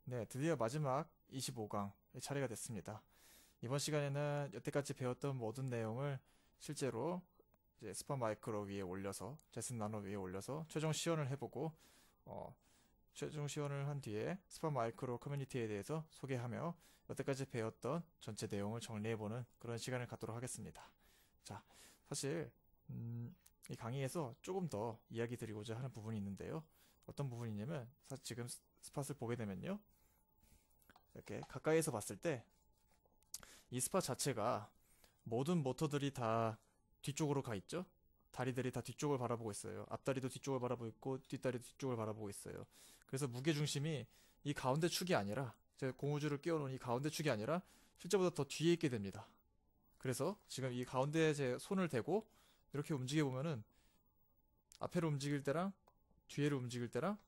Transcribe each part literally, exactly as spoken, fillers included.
네, 드디어 마지막 이십오 강의 차례가 됐습니다. 이번 시간에는 여태까지 배웠던 모든 내용을 실제로 이제 스파 마이크로 위에 올려서 제슨 나노 위에 올려서 최종 시연을 해보고 어, 최종 시연을 한 뒤에 스파 마이크로 커뮤니티에 대해서 소개하며 여태까지 배웠던 전체 내용을 정리해보는 그런 시간을 갖도록 하겠습니다. 자, 사실 음, 이 강의에서 조금 더 이야기 드리고자 하는 부분이 있는데요. 어떤 부분이냐면 사실 지금 스팟을 보게 되면요. 이렇게 가까이에서 봤을 때 이 스팟 자체가 모든 모터들이 다 뒤쪽으로 가 있죠. 다리들이 다 뒤쪽을 바라보고 있어요. 앞다리도 뒤쪽을 바라보고 있고 뒷다리도 뒤쪽을 바라보고 있어요. 그래서 무게중심이 이 가운데 축이 아니라 제가 고무줄을 끼워놓은 이 가운데 축이 아니라 실제보다 더 뒤에 있게 됩니다. 그래서 지금 이 가운데에 제 손을 대고 이렇게 움직여 보면은 앞으로 움직일 때랑 뒤로 움직일 때랑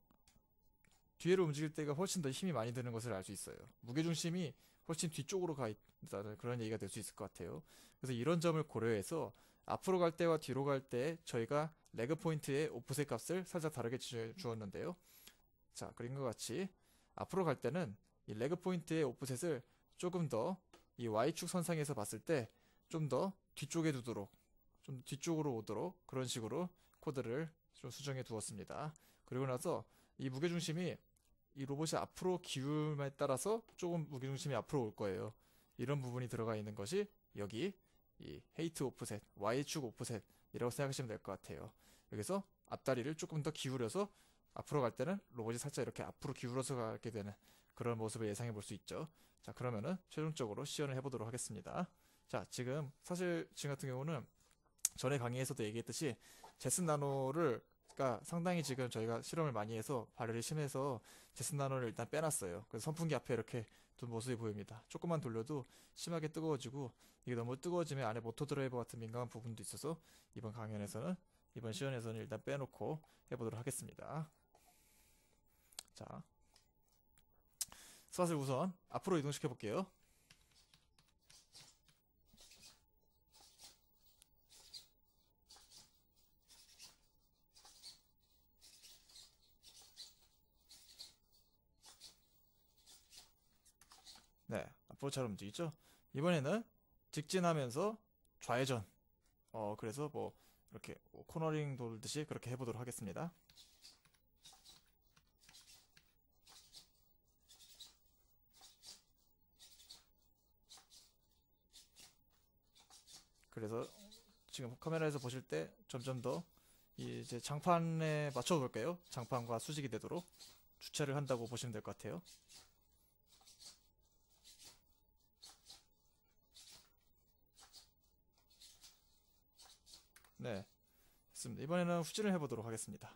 뒤로 움직일 때가 훨씬 더 힘이 많이 드는 것을 알 수 있어요. 무게중심이 훨씬 뒤쪽으로 가 있다는 그런 얘기가 될 수 있을 것 같아요. 그래서 이런 점을 고려해서 앞으로 갈 때와 뒤로 갈 때 저희가 레그 포인트의 오프셋 값을 살짝 다르게 주, 주었는데요. 자, 그림과 같이 앞으로 갈 때는 이 레그 포인트의 오프셋을 조금 더 이 와이축 선상에서 봤을 때 좀 더 뒤쪽에 두도록 좀 뒤쪽으로 오도록 그런 식으로 코드를 좀 수정해 두었습니다. 그리고 나서 이 무게중심이 이 로봇이 앞으로 기울음에 따라서 조금 무게중심이 앞으로 올 거예요. 이런 부분이 들어가 있는 것이 여기 이 헤이트 오프셋, Y축 오프셋이라고 생각하시면 될 것 같아요. 여기서 앞다리를 조금 더 기울여서 앞으로 갈 때는 로봇이 살짝 이렇게 앞으로 기울어서 가게 되는 그런 모습을 예상해 볼 수 있죠. 자, 그러면은 최종적으로 시연을 해보도록 하겠습니다. 자, 지금 사실 지금 같은 경우는 전에 강의에서도 얘기했듯이 제슨 나노를 가 상당히 지금 저희가 실험을 많이 해서 발열이 심해서 제슨 나노를 일단 빼놨어요. 그래서 선풍기 앞에 이렇게 둔 모습이 보입니다. 조금만 돌려도 심하게 뜨거워지고 이게 너무 뜨거워지면 안에 모터 드라이버 같은 민감한 부분도 있어서 이번 강연에서는 이번 시연에서는 일단 빼놓고 해보도록 하겠습니다. 자, 스팟을 우선 앞으로 이동시켜 볼게요. 네, 앞으로 잘 움직이죠? 이번에는 직진하면서 좌회전. 어, 그래서 뭐, 이렇게 코너링 돌듯이 그렇게 해보도록 하겠습니다. 그래서 지금 카메라에서 보실 때 점점 더 이제 장판에 맞춰 볼까요? 장판과 수직이 되도록 주차를 한다고 보시면 될 것 같아요. 네, 됐습니다. 이번에는 후진을 해보도록 하겠습니다.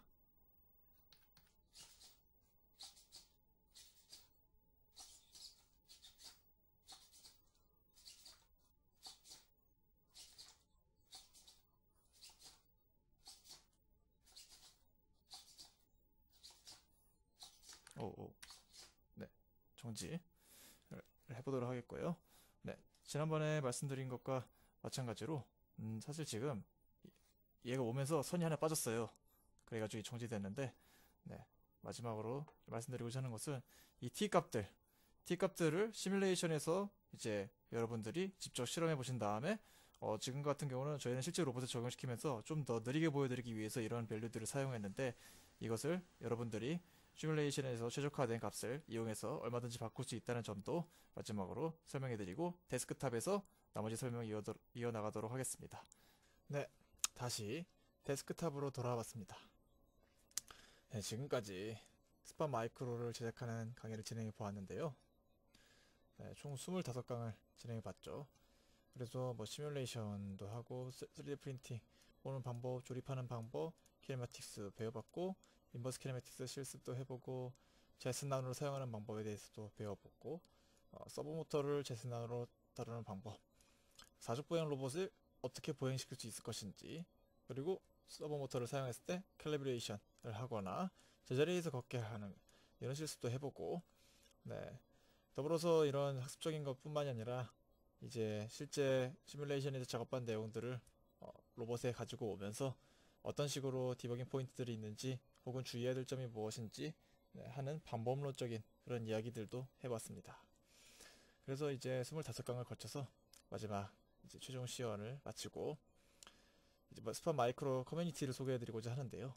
오오, 네, 정지 해보도록 하겠고요. 네, 지난번에 말씀드린 것과 마찬가지로 음, 사실 지금 얘가 오면서 선이 하나 빠졌어요. 그래가지고 정지됐는데, 네, 마지막으로 말씀드리고자 하는 것은 이 T값들 T값들을 시뮬레이션에서 이제 여러분들이 직접 실험해 보신 다음에 어, 지금 같은 경우는 저희는 실제 로봇에 적용시키면서 좀 더 느리게 보여드리기 위해서 이런 밸류들을 사용했는데 이것을 여러분들이 시뮬레이션에서 최적화된 값을 이용해서 얼마든지 바꿀 수 있다는 점도 마지막으로 설명해드리고 데스크탑에서 나머지 설명 이어, 이어나가도록 하겠습니다. 네, 다시 데스크탑으로 돌아와 봤습니다. 네, 지금까지 스파 마이크로를 제작하는 강의를 진행해 보았는데요. 네, 총 이십오 강을 진행해 봤죠. 그래서 뭐 시뮬레이션도 하고 쓰리디 프린팅 보는 방법, 조립하는 방법, 키네마틱스 배워봤고 인버스 키네마틱스 실습도 해보고 제슨 나노를 사용하는 방법에 대해서도 배워보고 어, 서브 모터를 제슨 나노로 다루는 방법, 사족 보행 로봇을 어떻게 보행시킬 수 있을 것인지, 그리고 서버 모터를 사용했을 때 캘리브레이션을 하거나 제자리에서 걷게 하는 이런 실습도 해보고, 네, 더불어서 이런 학습적인 것 뿐만이 아니라 이제 실제 시뮬레이션에서 작업한 내용들을 어, 로봇에 가지고 오면서 어떤 식으로 디버깅 포인트들이 있는지 혹은 주의해야 될 점이 무엇인지 네, 하는 방법론적인 그런 이야기들도 해봤습니다. 그래서 이제 스물다섯 강을 거쳐서 마지막 이제 최종 시연을 마치고 이제 뭐 스팟 마이크로 커뮤니티를 소개해드리고자 하는데요.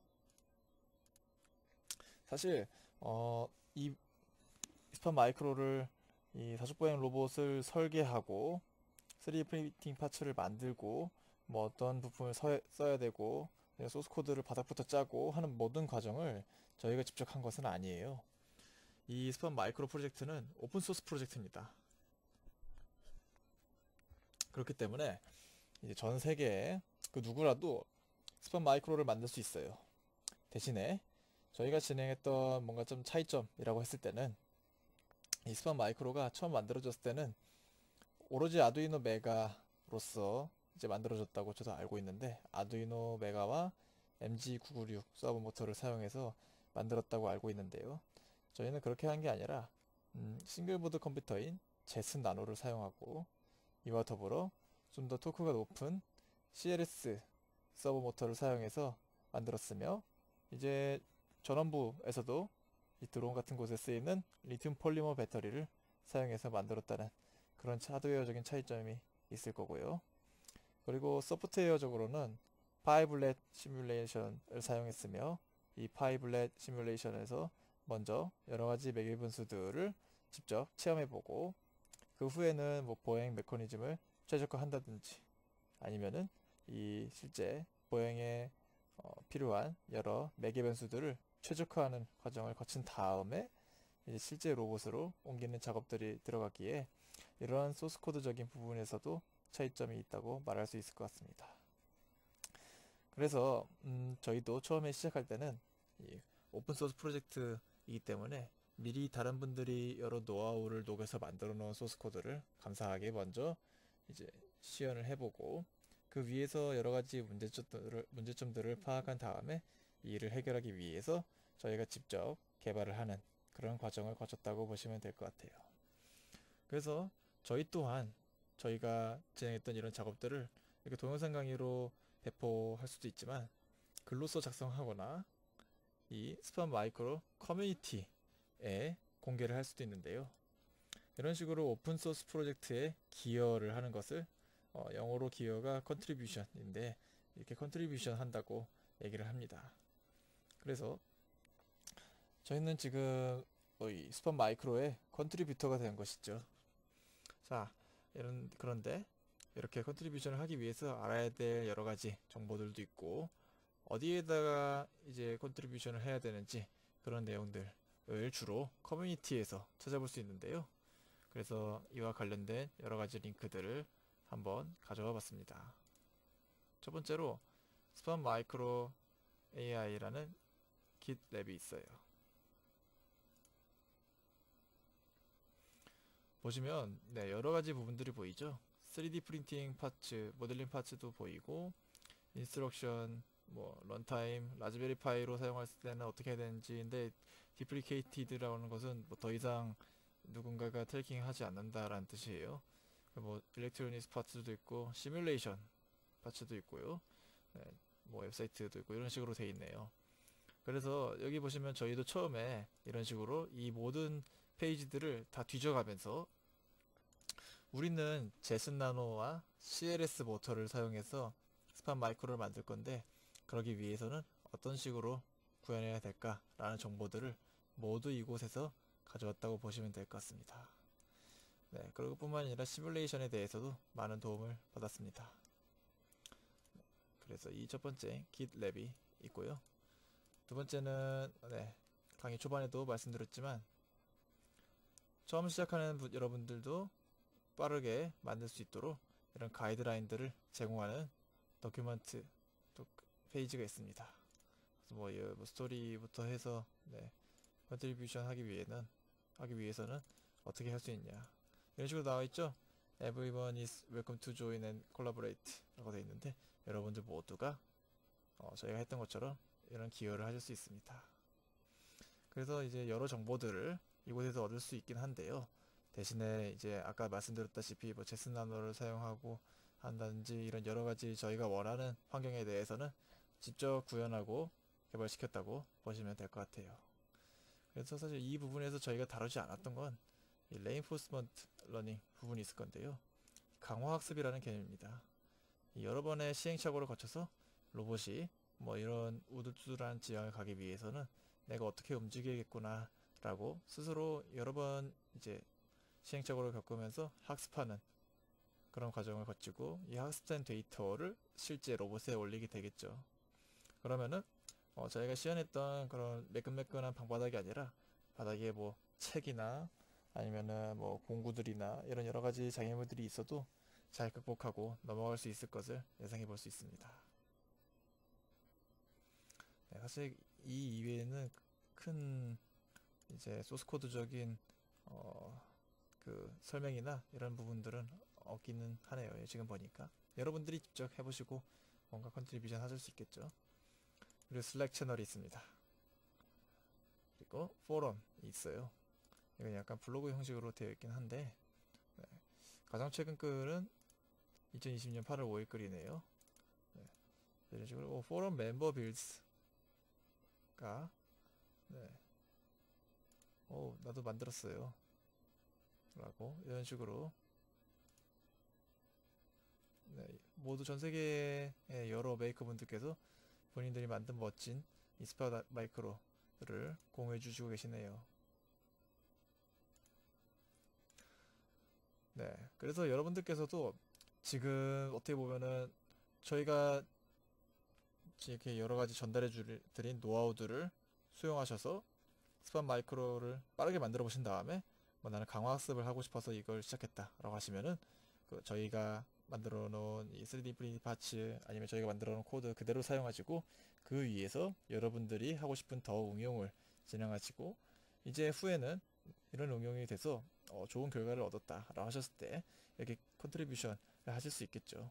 사실 어, 이 스팟 마이크로를 이 사족보행 로봇을 설계하고 쓰리디 프린팅 파츠를 만들고 뭐 어떤 부품을 서, 써야 되고 소스 코드를 바닥부터 짜고 하는 모든 과정을 저희가 직접 한 것은 아니에요. 이 스팟 마이크로 프로젝트는 오픈 소스 프로젝트입니다. 그렇기 때문에 이제 전 세계에 그 누구라도 스팟 마이크로를 만들 수 있어요. 대신에 저희가 진행했던 뭔가 좀 차이점이라고 했을 때는 이 스팟 마이크로가 처음 만들어졌을 때는 오로지 아두이노 메가로서 이제 만들어졌다고 저도 알고 있는데 아두이노 메가와 엠지 구구육 서버 모터를 사용해서 만들었다고 알고 있는데요. 저희는 그렇게 한 게 아니라 음, 싱글보드 컴퓨터인 제슨 나노를 사용하고 이와 더불어 좀 더 토크가 높은 씨엘에스 서버 모터를 사용해서 만들었으며 이제 전원부에서도 이 드론 같은 곳에 쓰이는 리튬 폴리머 배터리를 사용해서 만들었다는 그런 하드웨어적인 차이점이 있을 거고요. 그리고 소프트웨어적으로는 파이블렛 시뮬레이션을 사용했으며 이 파이블렛 시뮬레이션에서 먼저 여러가지 매개 분수들을 직접 체험해보고 그 후에는 뭐 보행 메커니즘을 최적화한다든지 아니면은 이 실제 보행에 어, 필요한 여러 매개 변수들을 최적화하는 과정을 거친 다음에 이제 실제 로봇으로 옮기는 작업들이 들어갔기에 이러한 소스 코드적인 부분에서도 차이점이 있다고 말할 수 있을 것 같습니다. 그래서 음, 저희도 처음에 시작할 때는 이 오픈소스 프로젝트이기 때문에 미리 다른 분들이 여러 노하우를 녹여서 만들어 놓은 소스 코드를 감사하게 먼저 이제 시연을 해보고 그 위에서 여러 가지 문제점들을, 문제점들을 파악한 다음에 이 일을 해결하기 위해서 저희가 직접 개발을 하는 그런 과정을 거쳤다고 보시면 될 것 같아요. 그래서 저희 또한 저희가 진행했던 이런 작업들을 이렇게 동영상 강의로 배포할 수도 있지만 글로써 작성하거나 이 스팟 마이크로 커뮤니티에 공개를 할 수도 있는데요. 이런 식으로 오픈소스 프로젝트에 기여를 하는 것을 어, 영어로 기여가 컨트리뷰션인데 이렇게 컨트리뷰션 한다고 얘기를 합니다. 그래서 저희는 지금 어, 이 스팟 마이크로의 컨트리뷰터가 된 것이죠. 자, 이런 그런데 이렇게 컨트리뷰션을 하기 위해서 알아야 될 여러 가지 정보들도 있고 어디에다가 이제 컨트리뷰션을 해야 되는지 그런 내용들을 주로 커뮤니티에서 찾아볼 수 있는데요. 그래서 이와 관련된 여러 가지 링크들을 한번 가져와 봤습니다. 첫 번째로 스팟 마이크로 에이아이라는 깃 랩이 있어요. 보시면 네, 여러 가지 부분들이 보이죠. 쓰리디 프린팅 파츠, 모델링 파츠도 보이고 인스트럭션, 뭐 런타임, 라즈베리 파이로 사용할 때는 어떻게 해야 되는지인데 디프리케이티드라는 것은 뭐 더 이상 누군가가 트래킹하지 않는다라는 뜻이에요. 뭐 일렉트로닉스 파츠도 있고 시뮬레이션 파츠도 있고요. 네, 뭐 웹사이트도 있고 이런 식으로 돼 있네요. 그래서 여기 보시면 저희도 처음에 이런 식으로 이 모든 페이지들을 다 뒤져가면서 우리는 제슨 나노와 씨엘에스 모터를 사용해서 스팟 마이크로를 만들 건데 그러기 위해서는 어떤 식으로 구현해야 될까 라는 정보들을 모두 이곳에서 가져왔다고 보시면 될 것 같습니다. 네, 그리고 뿐만 아니라 시뮬레이션에 대해서도 많은 도움을 받았습니다. 그래서 이 첫 번째 깃 랩이 있고요. 두 번째는 네, 강의 초반에도 말씀드렸지만 처음 시작하는 분, 여러분들도 빠르게 만들 수 있도록 이런 가이드라인들을 제공하는 도큐먼트 페이지가 있습니다. 그래서 뭐, 뭐 스토리부터 해서 네, 컨트리뷰션 하기 위해는 하기 위해서는 어떻게 할 수 있냐 이런 식으로 나와 있죠. Everyone is welcome to join and collaborate 라고 되어 있는데 여러분들 모두가 어, 저희가 했던 것처럼 이런 기여를 하실 수 있습니다. 그래서 이제 여러 정보들을 이곳에서 얻을 수 있긴 한데요. 대신에 이제 아까 말씀드렸다시피 뭐 제슨 나노를 사용하고 한다든지 이런 여러 가지 저희가 원하는 환경에 대해서는 직접 구현하고 개발시켰다고 보시면 될 것 같아요. 그래서 사실 이 부분에서 저희가 다루지 않았던 건 이 레인포스먼트 러닝 부분이 있을 건데요. 강화학습이라는 개념입니다. 여러 번의 시행착오를 거쳐서 로봇이 뭐 이런 우둘투둘한 지형을 가기 위해서는 내가 어떻게 움직여야겠구나 라고 스스로 여러 번 이제 시행착오를 겪으면서 학습하는 그런 과정을 거치고 이 학습된 데이터를 실제 로봇에 올리게 되겠죠. 그러면은 어 저희가 시연했던 그런 매끈매끈한 방바닥이 아니라 바닥에 뭐 책이나 아니면은 뭐 공구들이나 이런 여러 가지 장애물들이 있어도 잘 극복하고 넘어갈 수 있을 것을 예상해 볼 수 있습니다. 네, 사실 이 이외에는 큰 이제 소스코드적인 어, 그 설명이나 이런 부분들은 없기는 하네요. 지금 보니까 여러분들이 직접 해보시고 뭔가 컨트리뷰션 하실 수 있겠죠. 그리고 슬랙 채널이 있습니다. 그리고 포럼이 있어요. 이건 약간 블로그 형식으로 되어 있긴 한데 네. 가장 최근 글은 이천이십 년 팔월 오일 글이네요. 네. 이런 식으로 오, 포럼 멤버 빌드가 네. 오, 나도 만들었어요 라고 이런 식으로 네. 모두 전세계의 여러 메이커분들께서 본인들이 만든 멋진 이 스파 마이크로를 공유해 주시고 계시네요. 네, 그래서 여러분들께서도 지금 어떻게 보면은 저희가 이렇게 여러가지 전달해 드린 노하우들을 수용하셔서 스팟 마이크로를 빠르게 만들어 보신 다음에 뭐 나는 강화학습을 하고 싶어서 이걸 시작했다 라고 하시면은 그 저희가 만들어 놓은 이 쓰리디 프린팅 파츠 아니면 저희가 만들어 놓은 코드 그대로 사용하시고 그 위에서 여러분들이 하고 싶은 더 응용을 진행하시고 이제 후에는 이런 응용이 돼서 어, 좋은 결과를 얻었다 라고 하셨을 때 이렇게 컨트리뷰션을 하실 수 있겠죠.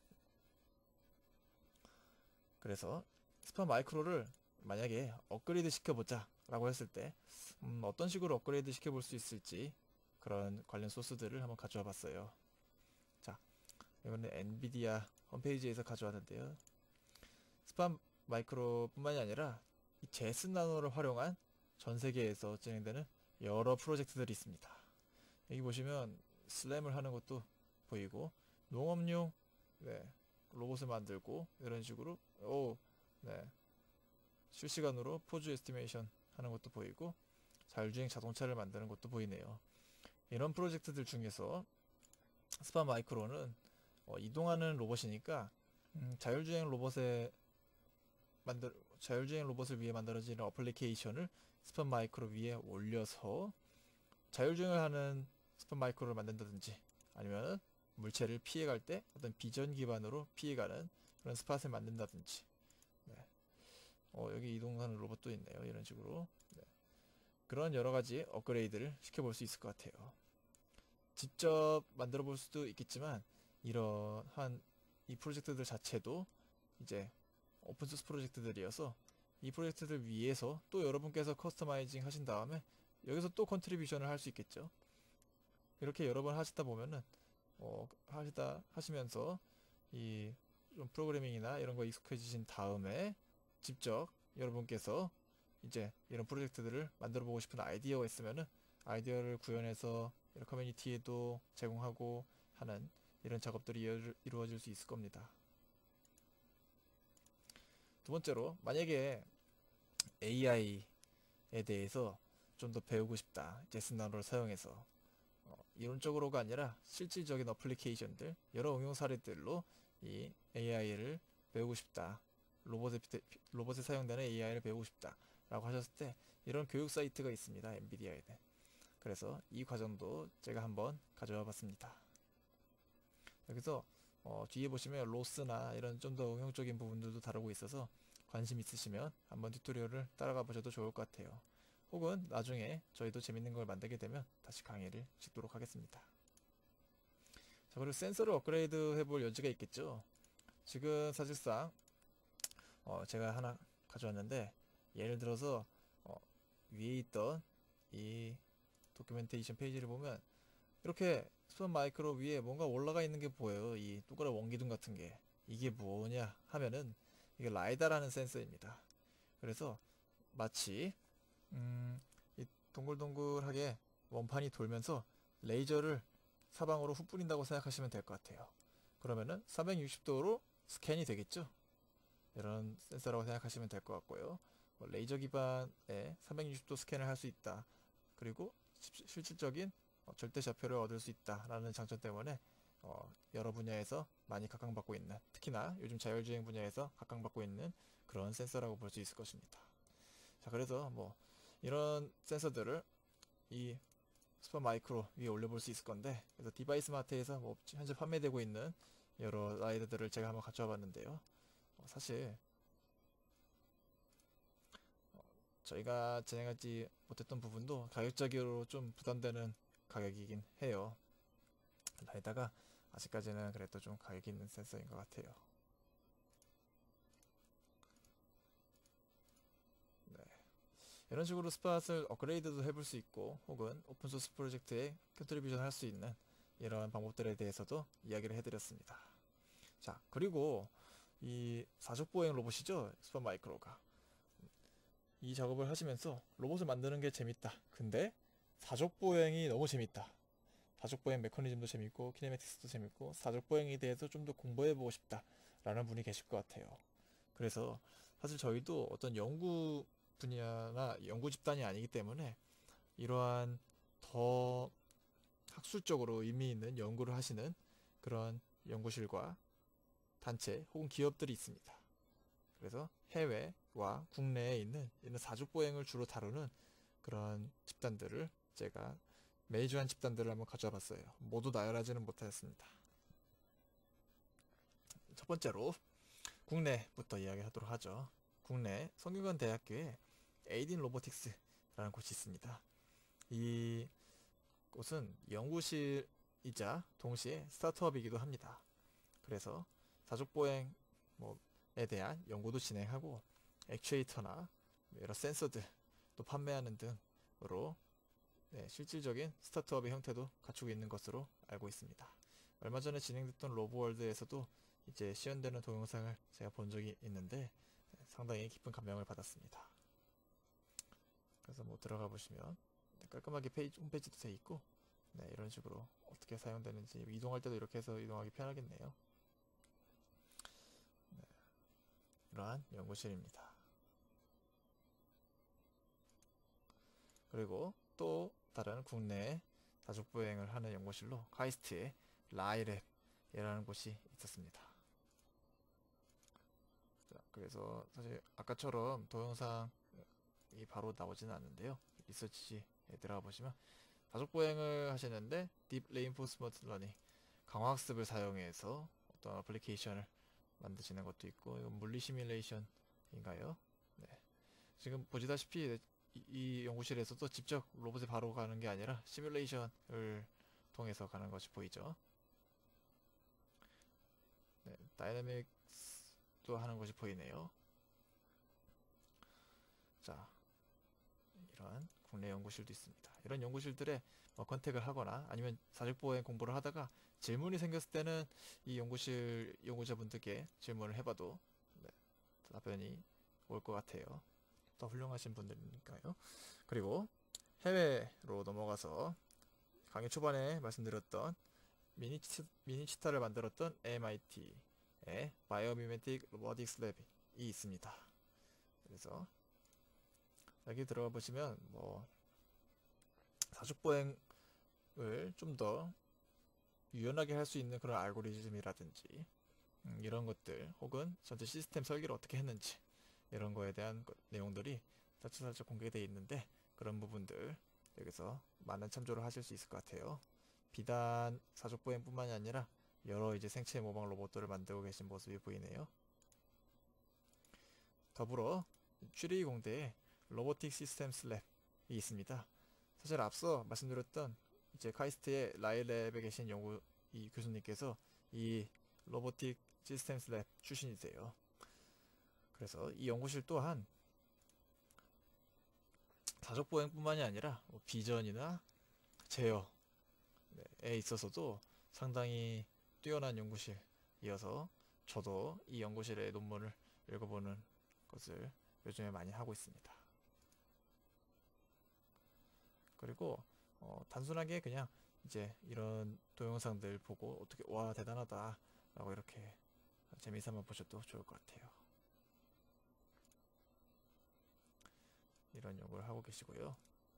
그래서 스팟 마이크로를 만약에 업그레이드 시켜보자 라고 했을 때 음, 어떤 식으로 업그레이드 시켜볼 수 있을지 그런 관련 소스들을 한번 가져와 봤어요. 자, 이번에 엔비디아 홈페이지에서 가져왔는데요. 스팟 마이크로 뿐만이 아니라 이 제슨 나노를 활용한 전 세계에서 진행되는 여러 프로젝트들이 있습니다. 여기 보시면 슬램을 하는 것도 보이고 농업용 네, 로봇을 만들고 이런 식으로 오, 네, 실시간으로 포즈 에스티메이션 하는 것도 보이고 자율주행 자동차를 만드는 것도 보이네요. 이런 프로젝트들 중에서 스팟 마이크로는 어, 이동하는 로봇이니까 음, 자율주행 로봇에 만들 자율주행 로봇을 위해 만들어지는 어플리케이션을 스팟 마이크로 위에 올려서 자율주행을 하는 스팟 마이크로를 만든다든지 아니면 물체를 피해갈 때 어떤 비전 기반으로 피해가는 그런 스팟을 만든다든지 네. 어, 여기 이동하는 로봇도 있네요. 이런 식으로 네. 그런 여러가지 업그레이드를 시켜볼 수 있을 것 같아요. 직접 만들어 볼 수도 있겠지만 이러한 이 프로젝트들 자체도 이제 오픈소스 프로젝트들이어서 이 프로젝트들 위해서 또 여러분께서 커스터마이징 하신 다음에 여기서 또 컨트리뷰션을 할 수 있겠죠. 이렇게 여러 번 하시다 보면은 어, 하시다 하시면서 이 좀 프로그래밍이나 이런 거 익숙해지신 다음에 직접 여러분께서 이제 이런 프로젝트들을 만들어 보고 싶은 아이디어가 있으면은 아이디어를 구현해서 이런 커뮤니티에도 제공하고 하는 이런 작업들이 이루어질 수 있을 겁니다. 두 번째로 만약에 에이아이에 대해서 좀 더 배우고 싶다. 제슨 나노를 사용해서 어, 이론적으로가 아니라 실질적인 어플리케이션들 여러 응용 사례들로 이 에이아이를 배우고 싶다. 로봇에, 로봇에 사용되는 에이아이를 배우고 싶다 라고 하셨을 때 이런 교육 사이트가 있습니다. 엔비디아에. 그래서 이 과정도 제가 한번 가져와 봤습니다. 여기서 어, 뒤에 보시면 로스나 이런 좀 더 응용적인 부분들도 다루고 있어서 관심 있으시면 한번 튜토리얼을 따라가 보셔도 좋을 것 같아요. 혹은 나중에 저희도 재밌는 걸 만들게 되면 다시 강의를 찍도록 하겠습니다. 자, 그리고 센서를 업그레이드 해볼 여지가 있겠죠. 지금 사실상 어, 제가 하나 가져왔는데 예를 들어서 어, 위에 있던 이 도큐멘테이션 페이지를 보면 이렇게 스팟 마이크로 위에 뭔가 올라가 있는 게 보여요. 이 동그란 원기둥 같은 게 이게 뭐냐 하면은 이게 라이다라는 센서입니다. 그래서 마치 음, 동글동글하게 원판이 돌면서 레이저를 사방으로 후 뿌린다고 생각하시면 될 것 같아요. 그러면은 삼백육십 도로 스캔이 되겠죠? 이런 센서라고 생각하시면 될 것 같고요. 뭐 레이저 기반의 삼백육십 도 스캔을 할 수 있다. 그리고 실질적인 어, 절대 좌표를 얻을 수 있다라는 장점 때문에 어, 여러 분야에서 많이 각광받고 있는, 특히나 요즘 자율주행 분야에서 각광받고 있는 그런 센서라고 볼 수 있을 것입니다. 자, 그래서 뭐 이런 센서들을 이 스파 마이크로 위에 올려볼 수 있을 건데, 그래서 디바이스 마트에서 뭐 현재 판매되고 있는 여러 라이더들을 제가 한번 가져와 봤는데요. 어, 사실 어, 저희가 진행하지 못했던 부분도 가격적으로 좀 부담되는 가격이긴 해요. 게다가 아직까지는 그래도 좀 가격이 있는 센서인 것 같아요. 네. 이런 식으로 스팟을 업그레이드도 해볼 수 있고, 혹은 오픈소스 프로젝트에 컨트리뷰션 할 수 있는 이런 방법들에 대해서도 이야기를 해드렸습니다. 자, 그리고 이 사족보행 로봇이죠, 스팟 마이크로가. 이 작업을 하시면서 로봇을 만드는 게 재밌다. 근데 사족보행이 너무 재밌다. 사족보행 메커니즘도 재밌고 키네매틱스도 재밌고 사족보행에 대해서 좀 더 공부해보고 싶다 라는 분이 계실 것 같아요. 그래서 사실 저희도 어떤 연구 분야나 연구 집단이 아니기 때문에 이러한 더 학술적으로 의미 있는 연구를 하시는 그런 연구실과 단체 혹은 기업들이 있습니다. 그래서 해외와 국내에 있는 이런 사족보행을 주로 다루는 그런 집단들을 제가 메이저한 집단들을 한번 가져와 봤어요. 모두 나열하지는 못하였습니다. 첫 번째로 국내부터 이야기하도록 하죠. 국내 성균관 대학교에 에이딘 로보틱스라는 곳이 있습니다. 이 곳은 연구실이자 동시에 스타트업이기도 합니다. 그래서 사족보행 뭐에 대한 연구도 진행하고 액추에이터나 여러 센서들 또 판매하는 등으로 네, 실질적인 스타트업의 형태도 갖추고 있는 것으로 알고 있습니다. 얼마 전에 진행됐던 로보월드에서도 이제 시연되는 동영상을 제가 본 적이 있는데 상당히 깊은 감명을 받았습니다. 그래서 뭐 들어가 보시면 깔끔하게 페이지, 홈페이지도 돼 있고, 네, 이런 식으로 어떻게 사용되는지 이동할 때도 이렇게 해서 이동하기 편하겠네요. 네, 이러한 연구실입니다. 그리고 또 다른 국내 사족보행을 하는 연구실로 카이스트의 라이랩이라는 곳이 있었습니다. 자, 그래서 사실 아까처럼 동영상이 바로 나오지는 않는데요. 리서치에 들어가 보시면 사족보행을 하시는데 딥 레인포스먼트 러닝, 강화학습을 사용해서 어떤 어플리케이션을 만드시는 것도 있고, 이건 물리 시뮬레이션인가요? 네. 지금 보시다시피 이, 이 연구실에서도 직접 로봇에 바로 가는 게 아니라 시뮬레이션을 통해서 가는 것이 보이죠. 네, 다이내믹스도 하는 것이 보이네요. 자, 이러한 국내 연구실도 있습니다. 이런 연구실들에 뭐 컨택을 하거나 아니면 사족보행 공부를 하다가 질문이 생겼을 때는 이 연구실 연구자분들께 질문을 해봐도 네, 답변이 올 것 같아요. 더 훌륭하신 분들이니까요. 그리고 해외로 넘어가서 강의 초반에 말씀드렸던 미니치, 미니치타를 만들었던 엠아이티의 바이오미메틱 로보틱스 랩이 있습니다. 그래서 여기 들어가 보시면 뭐 사족보행을 좀 더 유연하게 할 수 있는 그런 알고리즘이라든지 음, 이런 것들, 혹은 전체 시스템 설계를 어떻게 했는지 이런 거에 대한 것, 내용들이 살짝살짝 공개되어 있는데, 그런 부분들 여기서 많은 참조를 하실 수 있을 것 같아요. 비단 사족보행 뿐만이 아니라 여러 이제 생체 모방 로봇들을 만들고 계신 모습이 보이네요. 더불어 츄리 공대에 로보틱 시스템스 랩이 있습니다. 사실 앞서 말씀드렸던 이제 카이스트의 라이랩에 계신 연구 이 교수님께서 이 로보틱 시스템스 랩 출신이세요. 그래서 이 연구실 또한 사족보행뿐만이 아니라 뭐 비전이나 제어에 있어서도 상당히 뛰어난 연구실이어서 저도 이 연구실의 논문을 읽어보는 것을 요즘에 많이 하고 있습니다. 그리고 어, 단순하게 그냥 이제 이런 동영상들 보고 어떻게 와 대단하다 라고 이렇게 재미삼아 보셔도 좋을 것 같아요. 이런 연구를 하고 계시고요.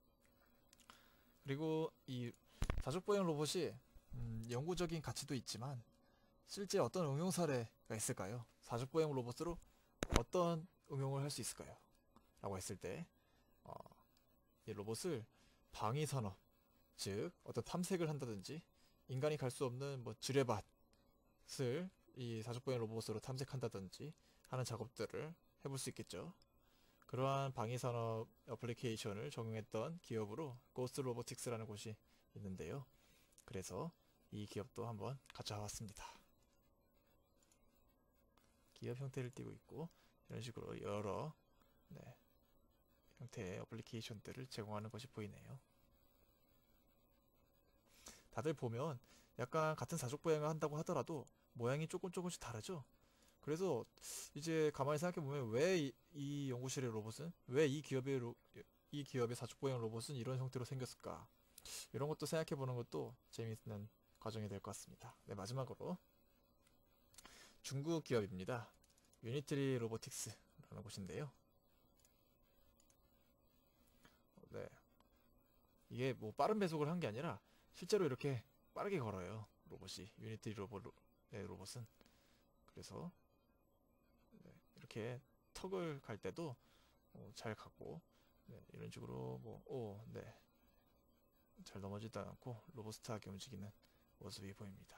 그리고 이 사족보행 로봇이 음, 연구적인 가치도 있지만 실제 어떤 응용 사례가 있을까요? 사족보행 로봇으로 어떤 응용을 할 수 있을까요? 라고 했을 때 어, 이 로봇을 방위산업, 즉 어떤 탐색을 한다든지 인간이 갈 수 없는 뭐 지뢰밭을 이 사족보행 로봇으로 탐색한다든지 하는 작업들을 해볼 수 있겠죠. 그러한 방위산업 어플리케이션을 적용했던 기업으로 고스트 로보틱스라는 곳이 있는데요. 그래서 이 기업도 한번 가져와봤습니다. 기업 형태를 띠고 있고 이런 식으로 여러 네, 형태의 어플리케이션들을 제공하는 것이 보이네요. 다들 보면 약간 같은 사족보행을 한다고 하더라도 모양이 조금 조금씩 다르죠. 그래서 이제 가만히 생각해보면 왜 이 연구실의 로봇은 왜 이 기업의 로, 이 기업의 사족보행 로봇은 이런 형태로 생겼을까, 이런 것도 생각해보는 것도 재미있는 과정이 될 것 같습니다. 네, 마지막으로 중국 기업입니다. 유니트리 로보틱스라는 곳인데요. 네, 이게 뭐 빠른 배속을 한 게 아니라 실제로 이렇게 빠르게 걸어요. 로봇이 유니트리 로봇, 네, 로봇은. 그래서 네, 이렇게 턱을 갈 때도 어, 잘 가고 네, 이런 식으로 뭐 오, 네, 잘 넘어지도 않고 로버스트하게 움직이는 모습이 보입니다.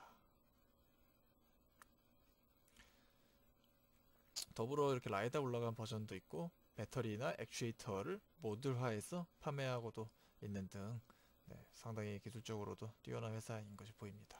더불어 이렇게 라이다 올라간 버전도 있고 배터리나 액추에이터를 모듈화해서 판매하고도 있는 등 네, 상당히 기술적으로도 뛰어난 회사인 것이 보입니다.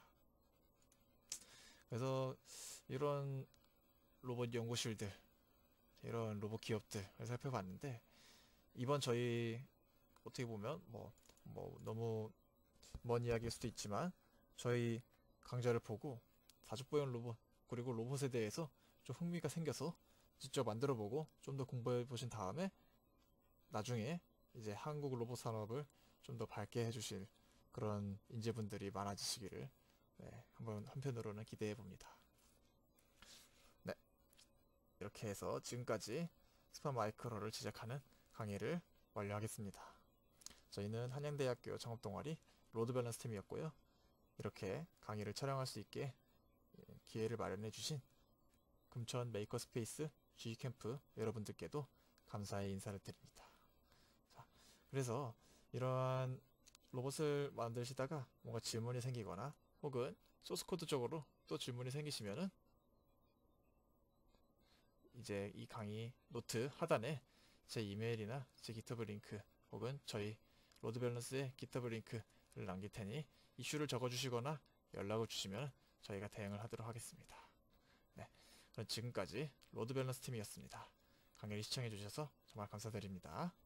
그래서 이런 로봇 연구실들, 이런 로봇 기업들을 살펴봤는데 이번 저희 어떻게 보면 뭐, 뭐 너무 먼 이야기일 수도 있지만 저희 강좌를 보고 사족보행 로봇 그리고 로봇에 대해서 좀 흥미가 생겨서 직접 만들어보고 좀 더 공부해 보신 다음에 나중에 이제 한국 로봇 산업을 좀 더 밝게 해주실 그런 인재분들이 많아지시기를 네, 한번 한편으로는 기대해 봅니다. 네, 이렇게 해서 지금까지 스파마이크로를 제작하는 강의를 완료하겠습니다. 저희는 한양대학교 창업동아리 로드밸런스 팀이었고요. 이렇게 강의를 촬영할 수 있게 기회를 마련해 주신 금천 메이커스페이스 G캠프 여러분들께도 감사의 인사를 드립니다. 자, 그래서 이러한 로봇을 만드시다가 뭔가 질문이 생기거나 혹은 소스코드적으로 또 질문이 생기시면은 이제 이 강의 노트 하단에 제 이메일이나 제 기터브 링크 혹은 저희 로드밸런스의 기터브 링크를 남길 테니 이슈를 적어주시거나 연락을 주시면 저희가 대응을 하도록 하겠습니다. 네, 그럼 지금까지 로드밸런스 팀이었습니다. 강의를 시청해주셔서 정말 감사드립니다.